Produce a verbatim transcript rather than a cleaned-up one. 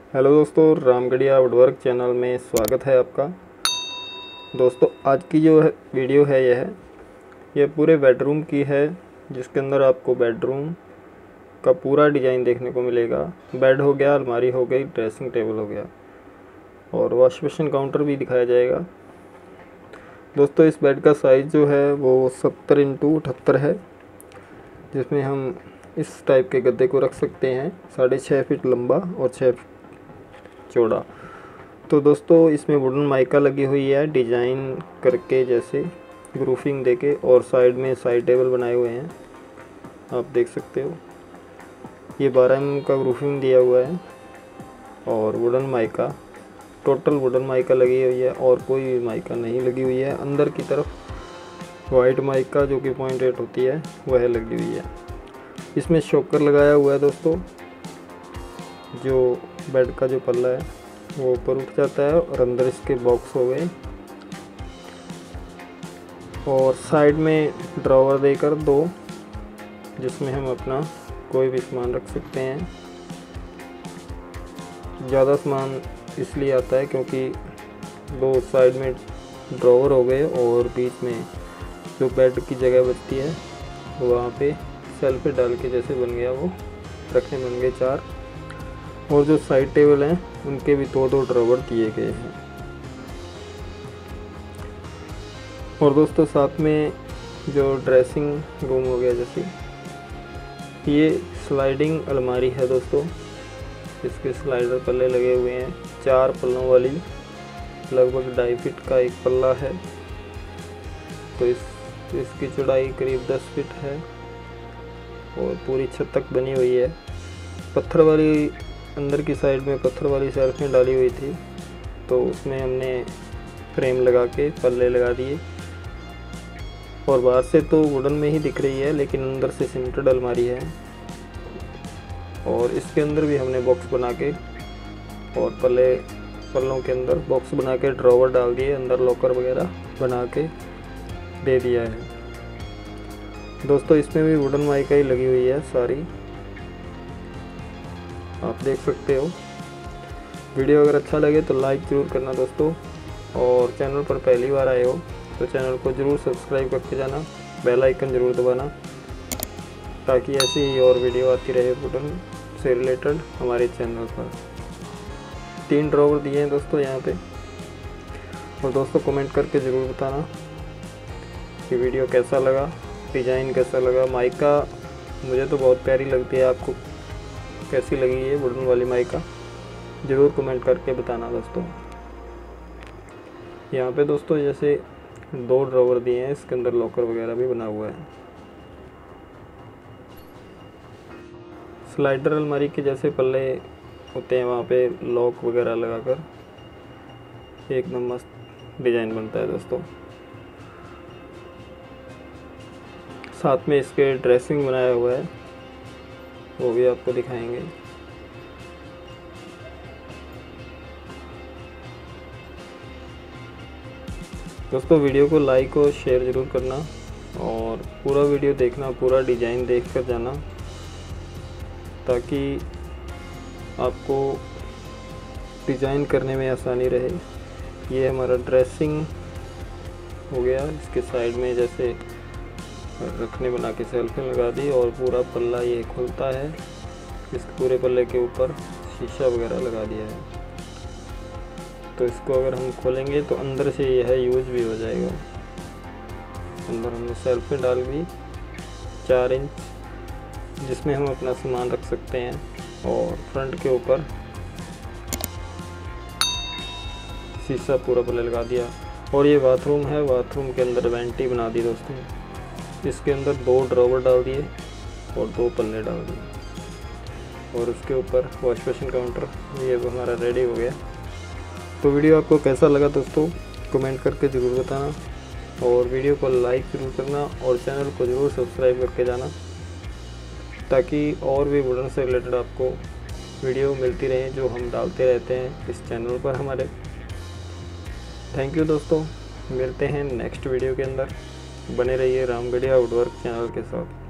Hello दोस्तों, Ramgarhia woodwork channel में स्वागत है आपका। दोस्तों आज की जो है वीडियो है यह है यह पूरे बेडरूम की है, जिसके अंदर आपको बेडरूम का पूरा डिज़ाइन देखने को मिलेगा। बेड हो गया, अलमारी हो गई, ड्रेसिंग टेबल हो गया और वॉश बेसिन काउंटर भी दिखाया जाएगा। दोस्तों इस बेड का साइज़ जो है वो सत्तर इंटू अठहत्तर है, जिसमें हम इस टाइप के गद्दे को रख सकते हैं। साढ़े छः फीट लंबा और छः चौड़ा। तो दोस्तों इसमें वुडन माइका लगी हुई है, डिजाइन करके जैसे ग्रूफिंग देके, और साइड में साइड टेबल बनाए हुए हैं, आप देख सकते हो। ये बारह एम एम का ग्रूफिंग दिया हुआ है और wooden mica, total wooden mica लगी हुई है और कोई माइका नहीं लगी हुई है। अंदर की तरफ वाइट माइका जो कि पॉइंट एट होती है वह लगी हुई है। इसमें शॉकर लगाया हुआ है दोस्तों, जो बेड का जो पल्ला है वो ऊपर उठ जाता है और अंदर इसके बॉक्स हो गए, और साइड में ड्रॉवर देकर दो, जिसमें हम अपना कोई भी सामान रख सकते हैं। ज़्यादा सामान इसलिए आता है क्योंकि दो साइड में ड्रॉवर हो गए और बीच में जो बेड की जगह बचती है वहाँ पे सेल्फ डाल के जैसे बन गया, वो रखने बन गए चार। और जो साइड टेबल हैं उनके भी दो दो ड्रॉवर दिए गए हैं। और दोस्तों साथ में जो ड्रेसिंग रूम हो गया, जैसे ये स्लाइडिंग अलमारी है दोस्तों। इसके स्लाइडर पल्ले लगे हुए हैं, चार पल्लों वाली, लगभग ढाई फीट का एक पल्ला है। तो इस इसकी चौड़ाई करीब दस फीट है और पूरी छत तक बनी हुई है। पत्थर वाली अंदर की साइड में पत्थर वाली शेल्फें डाली हुई थी, तो उसमें हमने फ्रेम लगा के पल्ले लगा दिए। और बाहर से तो वुडन में ही दिख रही है, लेकिन अंदर से सीमेंटेड अलमारी है। और इसके अंदर भी हमने बॉक्स बना के और पल्ले पल्लों के अंदर बॉक्स बना के ड्रॉवर डाल दिए, अंदर लॉकर वगैरह बना के दे दिया है। दोस्तों इसमें भी वुडन माइका ही लगी हुई है सारी, आप देख सकते हो। वीडियो अगर अच्छा लगे तो लाइक ज़रूर करना दोस्तों, और चैनल पर पहली बार आए हो तो चैनल को ज़रूर सब्सक्राइब करके जाना, बेल आइकन ज़रूर दबाना, ताकि ऐसी ही और वीडियो आती रहे वुडन से रिलेटेड हमारे चैनल पर। तीन ड्रॉवर दिए हैं दोस्तों यहाँ पे। और दोस्तों कमेंट करके ज़रूर बताना कि वीडियो कैसा लगा, डिज़ाइन कैसा लगा। माइका मुझे तो बहुत प्यारी लगती है, आपको कैसी लगी है वुडन वाली माइका, ज़रूर कमेंट करके बताना दोस्तों। यहाँ पे दोस्तों जैसे दो ड्रॉवर दिए हैं, इसके अंदर लॉकर वगैरह भी बना हुआ है। स्लाइडर अलमारी के जैसे पल्ले होते हैं, वहाँ पे लॉक वगैरह लगाकर एकदम मस्त डिज़ाइन बनता है दोस्तों। साथ में इसके ड्रेसिंग बनाया हुआ है, वो भी आपको दिखाएंगे। दोस्तों वीडियो को लाइक और शेयर ज़रूर करना, और पूरा वीडियो देखना, पूरा डिज़ाइन देख कर जाना, ताकि आपको डिज़ाइन करने में आसानी रहे। ये हमारा ड्रेसिंग हो गया, इसके साइड में जैसे रखने बना के सेल्फी लगा दी, और पूरा पल्ला ये खुलता है। इस पूरे पल्ले के ऊपर शीशा वगैरह लगा दिया है, तो इसको अगर हम खोलेंगे तो अंदर से यह यूज़ भी हो जाएगा। अंदर हमने सेल्फी डाल दी चार इंच, जिसमें हम अपना सामान रख सकते हैं। और फ्रंट के ऊपर शीशा पूरा पल्ले लगा दिया। और ये बाथरूम है, बाथरूम के अंदर वेंटी बना दी दोस्तों। इसके अंदर दो ड्रॉवर डाल दिए और दो पल्ले डाल दिए, और उसके ऊपर वॉश बेसिन काउंटर, ये हमारा रेडी हो गया। तो वीडियो आपको कैसा लगा दोस्तों कमेंट करके ज़रूर बताना, और वीडियो को लाइक ज़रूर करना, और चैनल को ज़रूर सब्सक्राइब करके जाना, ताकि और भी वुडन से रिलेटेड आपको वीडियो मिलती रहे जो हम डालते रहते हैं इस चैनल पर हमारे। थैंक यू दोस्तों, मिलते हैं नेक्स्ट वीडियो के अंदर। बने रहिए रामगढ़िया वुडवर्क चैनल के साथ।